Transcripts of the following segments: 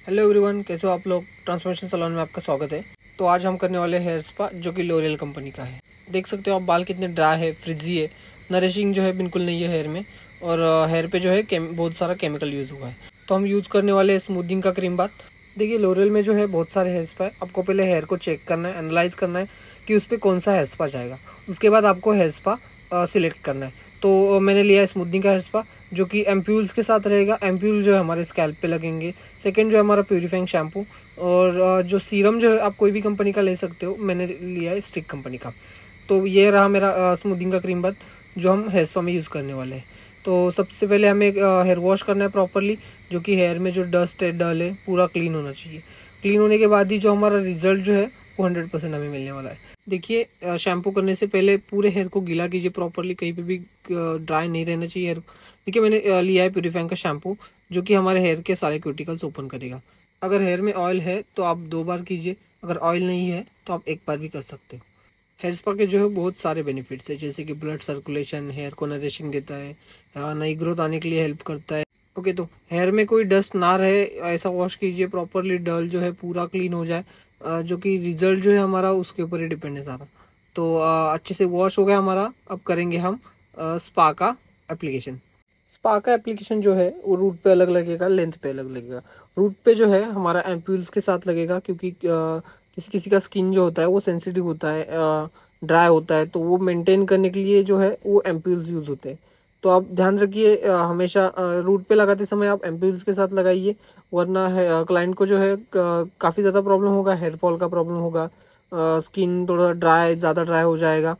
Hello everyone, कैसे हो आप लोग। ट्रांसफॉर्मेशन सैलून में आपका स्वागत है। तो आज हम करने वाले हेयर स्पा जो कि लोरियल कंपनी का है। देख सकते हो आप, बाल कितने ड्राई है, फ्रिजी है, नरिशिंग जो है बिल्कुल नहीं है हेयर में। और हेयर पे जो है बहुत सारा केमिकल यूज़ हुआ है। तो हम यूज़ करने वाले हैं स्मूथिंग का क्रीम बाथ। देखिए, लोरियल में जो है बहुत सारे हेयर स्पा है। आपको पहले हेयर को चेक करना है, एनालाइज करना है कि उस पर कौन सा हेयर स्पा जाएगा। उसके बाद आपको हेयर स्पा सिलेक्ट करना है। तो मैंने लिया है स्मूथिंग का हेयर स्पा, जो कि एम्प्यूल्स के साथ रहेगा। एम्प्यूल जो है हमारे स्कैल्प पे लगेंगे। सेकंड जो है हमारा प्यूरीफाइंग शैम्पू, और जो सीरम जो है आप कोई भी कंपनी का ले सकते हो। मैंने लिया है स्टिक कंपनी का। तो ये रहा मेरा स्मूथिंग का क्रीम बाथ जो हम हेयर स्पा में यूज़ करने वाले हैं। तो सबसे पहले हमें हेयर वॉश करना है प्रॉपरली, जो कि हेयर में जो डस्ट है, डल है, पूरा क्लीन होना चाहिए। क्लीन होने के बाद ही जो हमारा रिजल्ट जो है वो 100% हमें मिलने वाला है। देखिए, शैम्पू करने से पहले पूरे हेयर को गीला कीजिए प्रॉपरली, कहीं पे भी ड्राई नहीं रहना चाहिए हेयर। देखिए, मैंने लिया है प्यूरीफाइंग का शैम्पू, जो कि हमारे हेयर के सारे क्यूटिकल्स ओपन करेगा। अगर हेयर में ऑयल है तो आप 2 बार कीजिए, अगर ऑयल नहीं है तो आप 1 बार भी कर सकते हो। हेयर स्पा के जो है बहुत सारे बेनिफिट्स है, जैसे कि ब्लड सर्कुलेशन, हेयर को नरिशिंग देता है, नई ग्रोथ आने के लिए हेल्प करता है। ओके, तो हेयर में कोई डस्ट ना रहे ऐसा वॉश कीजिए प्रॉपरली, डल जो है पूरा क्लीन हो जाए। जो कि रिजल्ट जो है हमारा उसके ऊपर ही डिपेंड है सारा। तो अच्छे से वॉश हो गया हमारा। अब करेंगे हम स्पा का एप्लीकेशन। स्पा का एप्लीकेशन जो है वो रूट पे अलग लगेगा, लेंथ पे अलग लगेगा। रूट पे जो है हमारा एम्प्यूल्स के साथ लगेगा, क्योंकि किसी किसी का स्किन जो होता है वो सेंसिटिव होता है, ड्राई होता है। तो वो मेंटेन करने के लिए जो है वो एम्प्यूल्स यूज़ होते हैं। तो आप ध्यान रखिए, हमेशा रूट पे लगाते समय आप एम्प्यूल्स के साथ लगाइए, वरना है क्लाइंट को जो है काफ़ी ज़्यादा प्रॉब्लम होगा, हेयर फॉल का प्रॉब्लम होगा, स्किन थोड़ा ज़्यादा ड्राई हो जाएगा।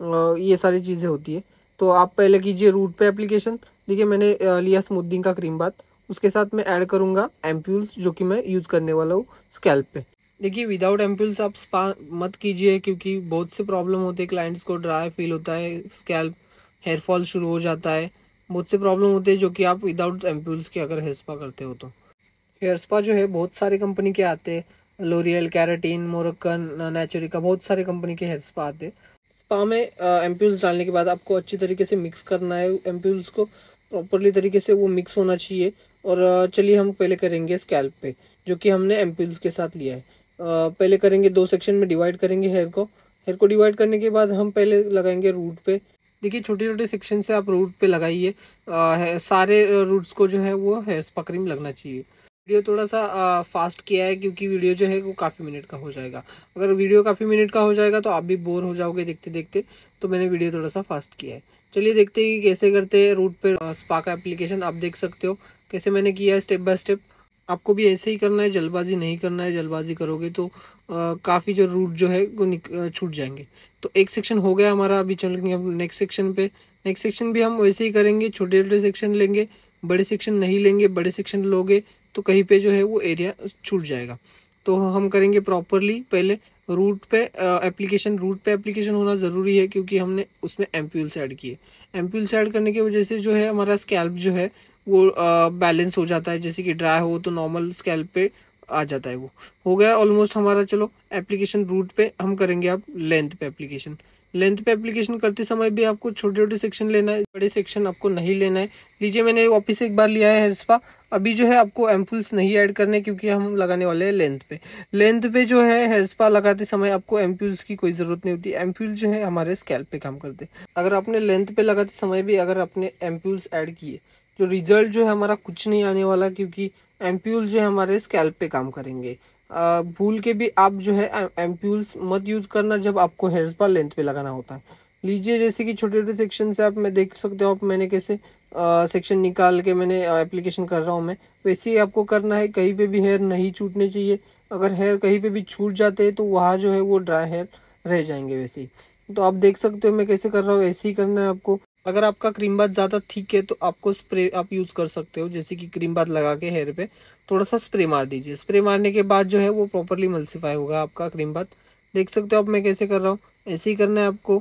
ये सारी चीज़ें होती है। तो आप पहले कीजिए रूट पे एप्लीकेशन। देखिए, मैंने लिया स्मूथिंग का क्रीम बाथ, उसके साथ मैं ऐड करूंगा एम्प्यूल्स, जो कि मैं यूज़ करने वाला हूँ स्कैल्प पे। देखिए, विदाउट एम्प्यूल्स आप स्पा मत कीजिए, क्योंकि बहुत से प्रॉब्लम होते हैं। क्लाइंट्स को ड्राई फील होता है स्कैल्प, हेयर फॉल शुरू हो जाता है, बहुत से प्रॉब्लम होते हैं जो कि आप विदाउट एम्प्यूल्स के अगर हेयर स्पा करते हो तो। हेयर स्पा जो है बहुत सारे कंपनी के आते हैं, लोरियल, कैराटिन, मोरक्कन, नेचुरिका, बहुत सारे कंपनी के हेयर स्पा आते हैं। स्पा में एम्प्यूल्स डालने के बाद आपको अच्छी तरीके से मिक्स करना है। एम्प्यूल्स को प्रॉपरली तरीके से वो मिक्स होना चाहिए। और चलिए हम पहले करेंगे स्कैल्प पे, जो कि हमने एम्प्यूल्स के साथ लिया है। पहले करेंगे 2 सेक्शन में डिवाइड करेंगे हेयर को डिवाइड करने के बाद हम पहले लगाएंगे रूट पे। देखिए, छोटे छोटे सेक्शन से आप रूट पे लगाइए। सारे रूट्स को जो है वो हेयर स्पा क्रीम लगना चाहिए। वीडियो थोड़ा सा फास्ट किया है, क्योंकि वीडियो जो है वो काफ़ी मिनट का हो जाएगा। अगर वीडियो काफ़ी मिनट का हो जाएगा तो आप भी बोर हो जाओगे देखते देखते। तो मैंने वीडियो थोड़ा सा फास्ट किया है। चलिए देखते हैं कि कैसे करते हैं रूट पे स्पा का एप्लीकेशन। आप देख सकते हो कैसे मैंने किया है स्टेप बाय स्टेप। आपको भी ऐसे ही करना है, जल्दबाजी नहीं करना है। जल्दबाजी करोगे तो काफ़ी जो रूट जो है वो छूट जाएंगे। तो एक सेक्शन हो गया हमारा, अभी चलेंगे हम नेक्स्ट सेक्शन पे। नेक्स्ट सेक्शन भी हम वैसे ही करेंगे, छोटे छोटे सेक्शन लेंगे, बड़े सेक्शन नहीं लेंगे। बड़े सेक्शन लोगे तो कहीं पे जो है वो एरिया छूट जाएगा। तो हम करेंगे प्रॉपरली पहले रूट पे एप्लीकेशन। रूट पे एप्लीकेशन होना ज़रूरी है, क्योंकि हमने उसमें एम्प्यूल्स ऐड किए। एम्प्यूल्स ऐड करने की वजह से जो है हमारा स्कैल्प जो है वो बैलेंस हो जाता है। जैसे कि ड्राई हो तो नॉर्मल स्कैल्प पे आ जाता है। वो हो गया ऑलमोस्ट हमारा। चलो एप्लीकेशन रूट पे हम करेंगे अब लेंथ पे एप्लीकेशन। लेंथ पे एप्लीकेशन करते समय भी आपको छोटे छोटे सेक्शन लेना है, बड़े सेक्शन आपको नहीं लेना है। लीजिए, मैंने वापस एक बार लिया है हेयर स्पा। अभी जो है आपको एम्पूल्स नहीं ऐड करने, क्योंकि हम लगाने वाले हैं लेंथ पे। लेंथ पे जो है हेयर स्पा लगाते समय आपको एम्पूल्स की कोई ज़रूरत नहीं होती। एम्पूल जो है हमारे स्कैल्प पे काम करते हैं। अगर आपने लेंथ पे लगाते समय भी अगर आपने एम्पूल्स ऐड किए, जो रिजल्ट जो है हमारा कुछ नहीं आने वाला, क्योंकि एम्पूल जो है हमारे स्कैल्प पे काम करेंगे। भूल के भी आप जो है एम्पूल्स मत यूज़ करना जब आपको हेयर स्पा लेंथ पे लगाना होता है। लीजिए, जैसे कि छोटे छोटे सेक्शन से आप मैं देख सकते हो आप मैंने कैसे सेक्शन निकाल के मैंने एप्लीकेशन कर रहा हूँ मैं। वैसे ही आपको करना है, कहीं पे भी हेयर नहीं छूटने चाहिए। अगर हेयर कहीं पे भी छूट जाते हैं तो वहाँ जो है वो ड्राई हेयर रह जाएंगे वैसे ही। तो आप देख सकते हो मैं कैसे कर रहा हूँ, ऐसे ही करना है आपको। अगर आपका क्रीम बाथ ज़्यादा थिक है तो आपको स्प्रे आप यूज़ कर सकते हो, जैसे कि क्रीम बाथ लगा के हेयर पे थोड़ा सा स्प्रे मार दीजिए। स्प्रे मारने के बाद जो है वो प्रॉपरली मल्सीफाई होगा आपका क्रीम बाथ। देख सकते हो आप मैं कैसे कर रहा हूँ, ऐसे ही करना है आपको।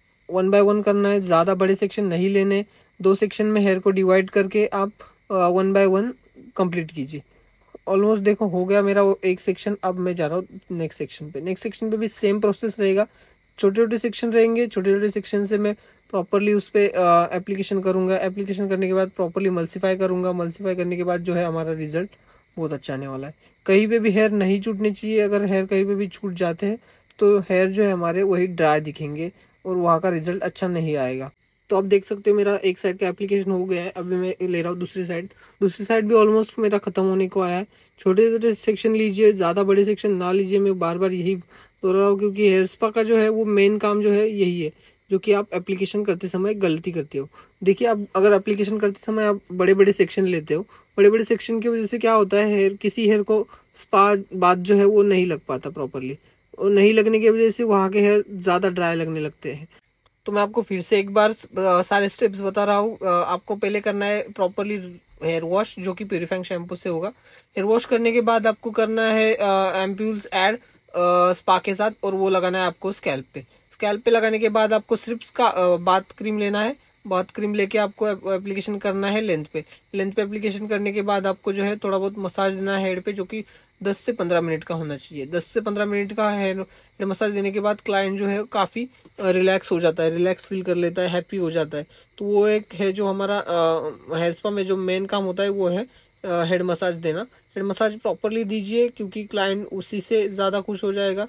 1 बाय 1 करना है, ज़्यादा बड़े सेक्शन नहीं लेने। 2 सेक्शन में हेयर को डिवाइड करके आप 1 बाय 1 कंप्लीट कीजिए। ऑलमोस्ट देखो हो गया मेरा वो एक सेक्शन। अब मैं जा रहा हूँ नेक्स्ट सेक्शन पे। नेक्स्ट सेक्शन पे भी सेम प्रोसेस रहेगा, छोटे छोटे सेक्शन रहेंगे। छोटे छोटे सेक्शन से मैं प्रॉपरली उस पर एप्लीकेशन करूँगा। एप्लीकेशन करने के बाद प्रॉपरली मल्सीफाई करूँगा। मल्सीफाई करने के बाद जो है हमारा रिजल्ट बहुत अच्छा आने वाला है। कहीं पे भी हेयर नहीं छूटनी चाहिए, अगर हेयर कहीं पे भी छूट जाते हैं तो हेयर जो है हमारे वही ड्राई दिखेंगे और वहाँ का रिजल्ट अच्छा नहीं आएगा। तो आप देख सकते हो मेरा एक साइड का एप्लीकेशन हो गया है, अभी मैं ले रहा हूँ दूसरी साइड भी ऑलमोस्ट मेरा खत्म होने को आया है। छोटे छोटे सेक्शन लीजिए, ज़्यादा बड़े सेक्शन ना लीजिए, मैं बार बार यही बोल रहा हूँ, क्योंकि हेयर स्पा का जो है वो मेन काम जो है यही है, जो कि आप एप्लीकेशन करते समय गलती करते हो। देखिए, आप अगर एप्लीकेशन करते समय आप बड़े बड़े सेक्शन लेते हो, बड़े बड़े सेक्शन की वजह से क्या होता है, किसी हेयर को स्पा बाद जो है वो नहीं लग पाता प्रॉपरली, और नहीं लगने की वजह से वहाँ के हेयर ज़्यादा ड्राई लगने लगते हैं। तो मैं आपको फिर से एक बार सारे स्टेप्स बता रहा हूँ। आपको पहले करना है प्रॉपरली हेयर वॉश, जो कि प्यूरिफाइंग शैम्पू से होगा। हेयर वॉश करने के बाद आपको करना है एम्प्यूल्स ऐड स्पा के साथ, और वो लगाना है आपको स्कैल्प पे। स्कैल्प पे लगाने के बाद आपको सिर्फ का बाथ क्रीम लेना है। बाथ क्रीम लेके आपको एप्लीकेशन करना है लेंथ पे एप्लीकेशन करने के बाद आपको जो है थोड़ा बहुत मसाज देना है हेड पे, जो कि 10 से 15 मिनट का होना चाहिए। 10 से 15 मिनट का हेयर मसाज देने के बाद क्लाइंट जो है काफ़ी रिलैक्स हो जाता है, रिलैक्स फील कर लेता है, हैप्पी हो जाता है। तो वो एक है जो हमारा हेयर स्पा में जो मेन काम होता है वो है हेड मसाज देना। हेड मसाज प्रॉपरली दीजिए, क्योंकि क्लाइंट उसी से ज़्यादा खुश हो जाएगा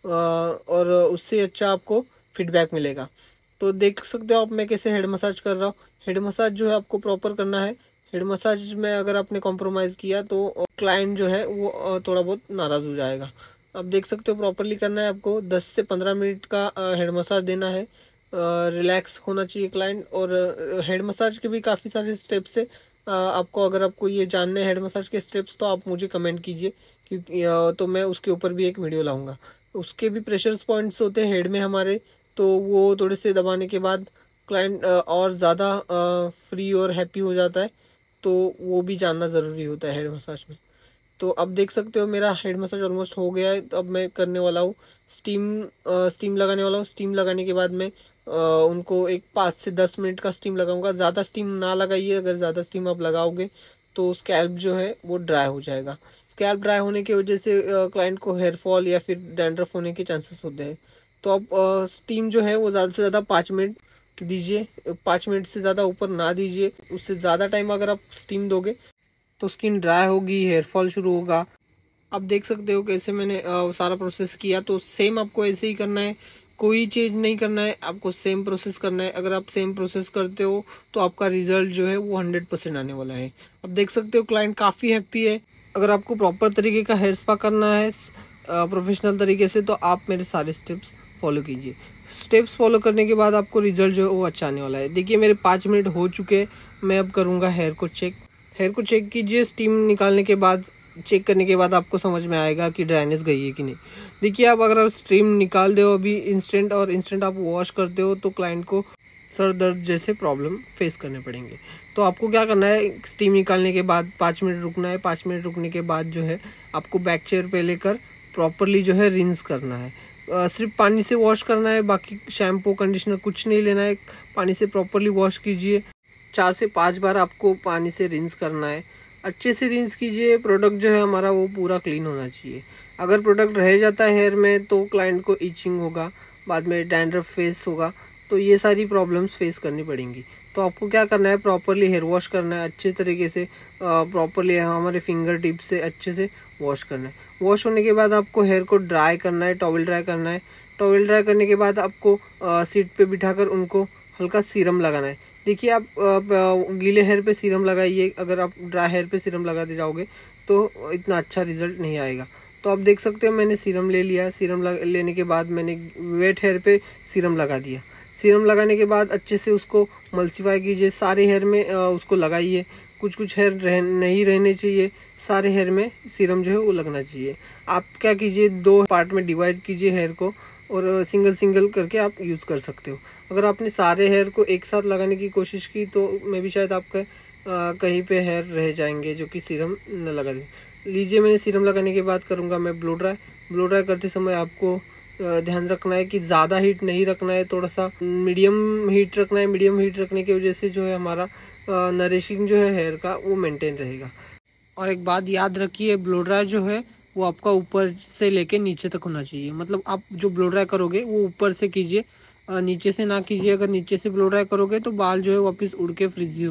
और उससे अच्छा आपको फीडबैक मिलेगा। तो देख सकते हो आप मैं कैसे हेड मसाज कर रहा हूँ। हेड मसाज जो है आपको प्रॉपर करना है। हेड मसाज में अगर आपने कॉम्प्रोमाइज़ किया तो क्लाइंट जो है वो थोड़ा बहुत नाराज़ हो जाएगा। आप देख सकते हो प्रॉपरली करना है आपको। 10 से 15 मिनट का हेड मसाज देना है। रिलैक्स होना चाहिए क्लाइंट। और हेड मसाज के भी काफ़ी सारे स्टेप्स है। आपको अगर आपको ये जानने हैं हेड मसाज के स्टेप्स, तो आप मुझे कमेंट कीजिए, क्योंकि तो मैं उसके ऊपर भी एक वीडियो लाऊंगा। उसके भी प्रेशर पॉइंट्स होते हैं हेड में हमारे, तो वो थोड़े से दबाने के बाद क्लाइंट और ज़्यादा फ्री और हैप्पी हो जाता है। तो वो भी जानना ज़रूरी होता है हेड मसाज में। तो अब देख सकते हो मेरा हेड मसाज ऑलमोस्ट हो गया है। तो अब मैं करने वाला हूँ स्टीम लगाने वाला हूँ। स्टीम लगाने के बाद मैं उनको एक 5 से 10 मिनट का स्टीम लगाऊंगा। ज़्यादा स्टीम ना लगाइए, अगर ज़्यादा स्टीम आप लगाओगे तो स्कैल्प जो है वो ड्राई हो जाएगा। स्कैल्प ड्राई होने की वजह से क्लाइंट को हेयर फॉल या फिर डैंड्रफ होने के चांसेस होते हैं। तो आप स्टीम जो है वो ज़्यादा से ज़्यादा 5 मिनट दीजिए। 5 मिनट से ज़्यादा ऊपर ना दीजिए। उससे ज़्यादा टाइम अगर आप स्टीम दोगे तो स्किन ड्राई होगी, हेयर फॉल शुरू होगा। आप देख सकते हो कैसे मैंने सारा प्रोसेस किया। तो सेम आपको ऐसे ही करना है, कोई चेंज नहीं करना है, आपको सेम प्रोसेस करना है। अगर आप सेम प्रोसेस करते हो तो आपका रिजल्ट जो है वो 100% आने वाला है। आप देख सकते हो क्लाइंट काफ़ी हैप्पी है। अगर आपको प्रॉपर तरीके का हेयर स्पा करना है प्रोफेशनल तरीके से, तो आप मेरे सारे स्टेप्स फॉलो कीजिए। स्टेप्स फॉलो करने के बाद आपको रिजल्ट जो है वो अच्छा आने वाला है। देखिए मेरे 5 मिनट हो चुके हैं। मैं अब करूँगा हेयर को चेक। हेयर को चेक कीजिए। स्टीम निकालने के बाद, चेक करने के बाद आपको समझ में आएगा कि ड्राइनेस गई है कि नहीं। देखिए आप अगर स्टीम निकाल दो अभी इंस्टेंट, और इंस्टेंट आप वॉश करते हो, तो क्लाइंट को सर दर्द जैसे प्रॉब्लम फेस करने पड़ेंगे। तो आपको क्या करना है, स्टीम निकालने के बाद 5 मिनट रुकना है। 5 मिनट रुकने के बाद जो है आपको बैक चेयर पे लेकर प्रॉपरली जो है रिंस करना है। सिर्फ पानी से वॉश करना है, बाकी शैम्पू कंडीशनर कुछ नहीं लेना है। पानी से प्रॉपरली वॉश कीजिए। 4 से 5 बार आपको पानी से रिंस करना है। अच्छे से रिंस कीजिए। प्रोडक्ट जो है हमारा वो पूरा क्लीन होना चाहिए। अगर प्रोडक्ट रह जाता है हेयर में तो क्लाइंट को इचिंग होगा, बाद में डैंड्रफ फेस होगा, तो ये सारी प्रॉब्लम्स फेस करनी पड़ेंगी। तो आपको क्या करना है, प्रॉपरली हेयर वॉश करना है अच्छे तरीके से। प्रॉपरली हमारे फिंगर टिप से अच्छे से वॉश करना है। वॉश होने के बाद आपको हेयर को ड्राई करना है, टॉवल ड्राई करना है। टॉवल ड्राई करने के बाद आपको सीट पे बिठाकर उनको हल्का सीरम लगाना है। देखिए आप गीले हेयर पे सीरम लगाइए। अगर आप ड्राई हेयर पे सीरम लगाते जाओगे तो इतना अच्छा रिजल्ट नहीं आएगा। तो आप देख सकते हो मैंने सीरम ले लिया। सीरम लेने के बाद मैंने वेट हेयर पे सीरम लगा दिया। सीरम लगाने के बाद अच्छे से उसको मल्सीफाई कीजिए। सारे हेयर में उसको लगाइए। कुछ कुछ हेयर नहीं रहने चाहिए, सारे हेयर में सीरम जो है वो लगना चाहिए। आप क्या कीजिए, 2 पार्ट में डिवाइड कीजिए हेयर को, और सिंगल सिंगल करके आप यूज़ कर सकते हो। अगर आपने सारे हेयर को एक साथ लगाने की कोशिश की तो मे भी शायद आपका कहीं पे हेयर रह जाएंगे जो कि सीरम न लगा दें। लीजिए मैंने सीरम लगाने के बाद करूँगा मैं ब्लो ड्राई। ब्लो ड्राई करते समय आपको ध्यान रखना है कि ज़्यादा हीट नहीं रखना है, थोड़ा सा मीडियम हीट रखना है। मीडियम हीट रखने की वजह से जो है हमारा नरिशिंग जो है हेयर का वो मेंटेन रहेगा। और एक बात याद रखिए, ब्लो ड्राई जो है वो आपका ऊपर से लेके नीचे तक होना चाहिए। मतलब आप जो ब्लो ड्राई करोगे वो ऊपर से कीजिए, नीचे से ना कीजिए। अगर नीचे से ब्लो ड्राई करोगे तो बाल जो है वापस उड़ के फ्रिजी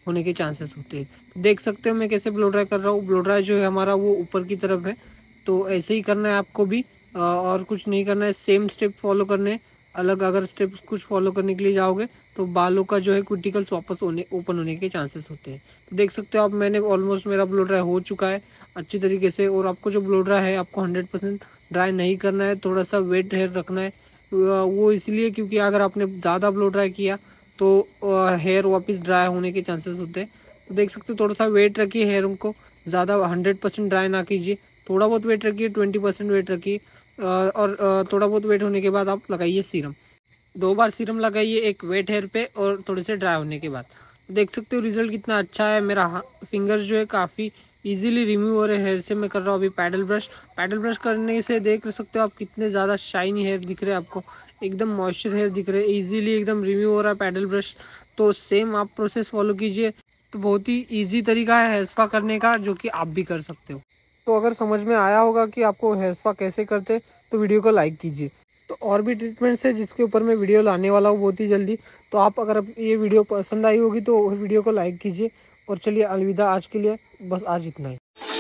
होने के चांसेस होते हैं। तो देख सकते हो मैं कैसे ब्लो ड्राई कर रहा हूँ। ब्लो ड्राई जो है हमारा वो ऊपर की तरफ है, तो ऐसे ही करना है आपको भी, और कुछ नहीं करना है, सेम स्टेप फॉलो करने हैं। अलग अगर स्टेप्स कुछ फॉलो करने के लिए जाओगे तो बालों का जो है क्यूटिकल्स वापस ओपन होने के चांसेस होते हैं। तो देख सकते हो आप, मैंने ऑलमोस्ट मेरा ब्लो ड्राई हो चुका है अच्छी तरीके से। और आपको जो ब्लो ड्राई है आपको 100% ड्राई नहीं करना है, थोड़ा सा वेट हेयर रखना है। वो इसलिए क्योंकि अगर आपने ज़्यादा ब्लो ड्राई किया तो हेयर वापस ड्राई होने के चांसेस होते हैं। तो देख सकते हो थोड़ा सा वेट रखिए हेयर को, ज़्यादा 100% ड्राई ना कीजिए, थोड़ा बहुत वेट रखिए, 20% वेट रखिए। और थोड़ा बहुत वेट होने के बाद आप लगाइए सीरम। 2 बार सीरम लगाइए, एक वेट हेयर पे और थोड़े से ड्राई होने के बाद। देख सकते हो रिजल्ट कितना अच्छा है। मेरा फिंगर्स जो है काफ़ी इजीली रिमूव हो रहे हेयर से। मैं कर रहा हूँ अभी पैडल ब्रश करने से देख सकते हो आप कितने ज़्यादा शाइनी हेयर दिख रहे हैं आपको, एकदम मॉइस्चर हेयर दिख रहे हैं, इजीली एकदम रिमूव हो रहा है पैडल ब्रश। तो सेम आप प्रोसेस फॉलो कीजिए। तो बहुत ही ईजी तरीका है हेयर स्पा करने का, जो कि आप भी कर सकते हो। तो अगर समझ में आया होगा कि आपको हेयर स्पा कैसे करते, तो वीडियो को लाइक कीजिए। तो और भी ट्रीटमेंट्स है जिसके ऊपर मैं वीडियो लाने वाला हूँ बहुत ही जल्दी। तो आप अगर ये वीडियो पसंद आई होगी तो वीडियो को लाइक कीजिए। और चलिए अलविदा आज के लिए, बस आज इतना ही।